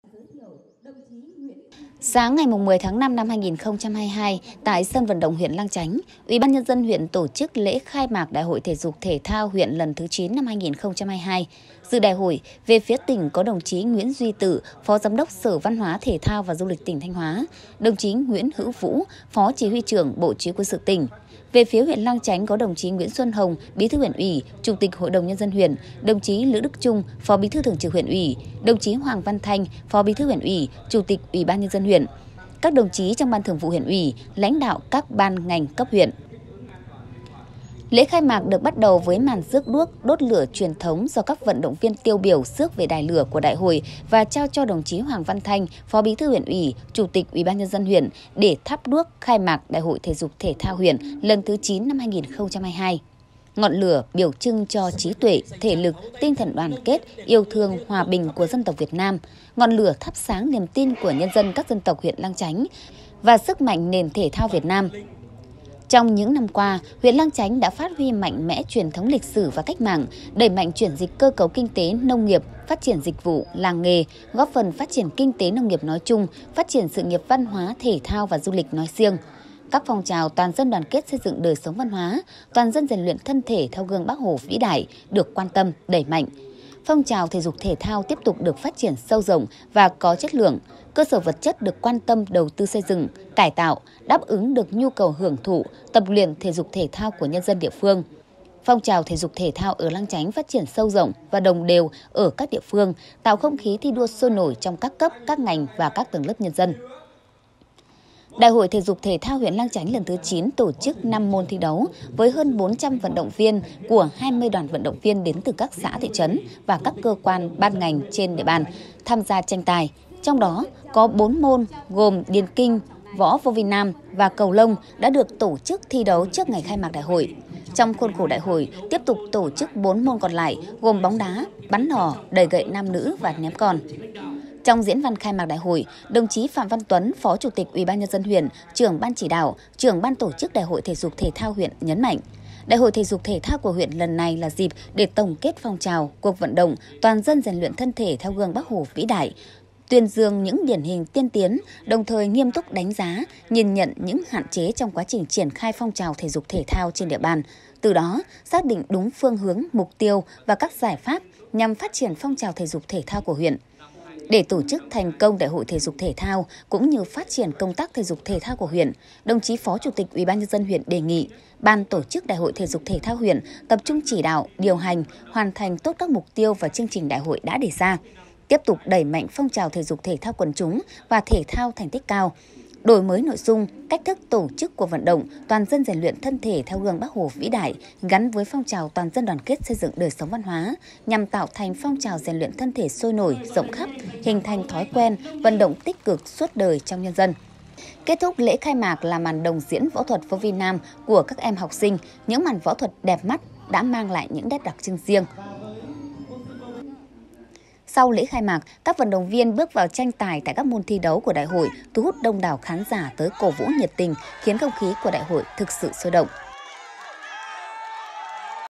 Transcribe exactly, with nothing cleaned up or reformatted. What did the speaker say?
Sáng ngày mười tháng năm năm hai nghìn không trăm hai mươi hai, tại sân vận động huyện Lang Chánh, Ủy ban nhân dân huyện tổ chức lễ khai mạc Đại hội Thể dục Thể thao huyện lần thứ chín năm hai nghìn không trăm hai mươi hai. Dự đại hội, về phía tỉnh có đồng chí Nguyễn Duy Tự, Phó Giám đốc Sở Văn hóa Thể thao và Du lịch tỉnh Thanh Hóa, đồng chí Nguyễn Hữu Vũ, Phó Chỉ huy trưởng Bộ Chỉ huy quân sự tỉnh. Về phía huyện Lang Chánh có đồng chí Nguyễn Xuân Hồng, Bí thư huyện ủy, Chủ tịch Hội đồng nhân dân huyện, đồng chí Lữ Đức Trung, Phó Bí thư Thường trực huyện ủy, đồng chí Hoàng Văn Thanh, Phó Bí thư huyện ủy, Chủ tịch Ủy ban nhân dân huyện, các đồng chí trong Ban Thường vụ huyện ủy, lãnh đạo các ban ngành cấp huyện. Lễ khai mạc được bắt đầu với màn rước đuốc đốt lửa truyền thống do các vận động viên tiêu biểu rước về đài lửa của đại hội và trao cho đồng chí Hoàng Văn Thanh, Phó Bí thư huyện ủy, Chủ tịch Ủy ban nhân dân huyện để thắp đuốc khai mạc Đại hội Thể dục Thể thao huyện lần thứ chín năm hai nghìn không trăm hai mươi hai. Ngọn lửa biểu trưng cho trí tuệ, thể lực, tinh thần đoàn kết, yêu thương, hòa bình của dân tộc Việt Nam. Ngọn lửa thắp sáng niềm tin của nhân dân các dân tộc huyện Lang Chánh và sức mạnh nền thể thao Việt Nam. Trong những năm qua, huyện Lang Chánh đã phát huy mạnh mẽ truyền thống lịch sử và cách mạng, đẩy mạnh chuyển dịch cơ cấu kinh tế, nông nghiệp, phát triển dịch vụ, làng nghề, góp phần phát triển kinh tế nông nghiệp nói chung, phát triển sự nghiệp văn hóa, thể thao và du lịch nói riêng. Các phong trào toàn dân đoàn kết xây dựng đời sống văn hóa, toàn dân rèn luyện thân thể theo gương Bác Hồ vĩ đại được quan tâm, đẩy mạnh. Phong trào thể dục thể thao tiếp tục được phát triển sâu rộng và có chất lượng, cơ sở vật chất được quan tâm đầu tư xây dựng, cải tạo, đáp ứng được nhu cầu hưởng thụ, tập luyện thể dục thể thao của nhân dân địa phương. Phong trào thể dục thể thao ở Lang Chánh phát triển sâu rộng và đồng đều ở các địa phương, tạo không khí thi đua sôi nổi trong các cấp, các ngành và các tầng lớp nhân dân. Đại hội Thể dục Thể thao huyện Lang Chánh lần thứ chín tổ chức năm môn thi đấu với hơn bốn trăm vận động viên của hai mươi đoàn vận động viên đến từ các xã thị trấn và các cơ quan ban ngành trên địa bàn tham gia tranh tài. Trong đó có bốn môn gồm điền kinh, võ vô vi nam và cầu lông đã được tổ chức thi đấu trước ngày khai mạc đại hội. Trong khuôn khổ đại hội tiếp tục tổ chức bốn môn còn lại gồm bóng đá, bắn nỏ, đẩy gậy nam nữ và ném con. Trong diễn văn khai mạc đại hội, đồng chí Phạm Văn Tuấn, Phó Chủ tịch Ủy ban nhân dân huyện, trưởng ban chỉ đạo, trưởng ban tổ chức Đại hội Thể dục Thể thao huyện nhấn mạnh, Đại hội Thể dục Thể thao của huyện lần này là dịp để tổng kết phong trào, cuộc vận động toàn dân rèn luyện thân thể theo gương Bác Hồ vĩ đại, tuyên dương những điển hình tiên tiến, đồng thời nghiêm túc đánh giá, nhìn nhận những hạn chế trong quá trình triển khai phong trào thể dục thể thao trên địa bàn. Từ đó, xác định đúng phương hướng, mục tiêu và các giải pháp nhằm phát triển phong trào thể dục thể thao của huyện. Để tổ chức thành công Đại hội Thể dục Thể thao cũng như phát triển công tác thể dục thể thao của huyện, đồng chí Phó Chủ tịch Ủy ban nhân dân huyện đề nghị Ban tổ chức Đại hội Thể dục Thể thao huyện tập trung chỉ đạo, điều hành, hoàn thành tốt các mục tiêu và chương trình đại hội đã đề ra, tiếp tục đẩy mạnh phong trào thể dục thể thao quần chúng và thể thao thành tích cao, đổi mới nội dung, cách thức tổ chức của vận động toàn dân rèn luyện thân thể theo gương Bác Hồ vĩ đại gắn với phong trào toàn dân đoàn kết xây dựng đời sống văn hóa nhằm tạo thành phong trào rèn luyện thân thể sôi nổi, rộng khắp, hình thành thói quen vận động tích cực suốt đời trong nhân dân. Kết thúc lễ khai mạc là màn đồng diễn võ thuật vô vi nam của các em học sinh, những màn võ thuật đẹp mắt đã mang lại những nét đặc trưng riêng. Sau lễ khai mạc, các vận động viên bước vào tranh tài tại các môn thi đấu của đại hội, thu hút đông đảo khán giả tới cổ vũ nhiệt tình, khiến không khí của đại hội thực sự sôi động.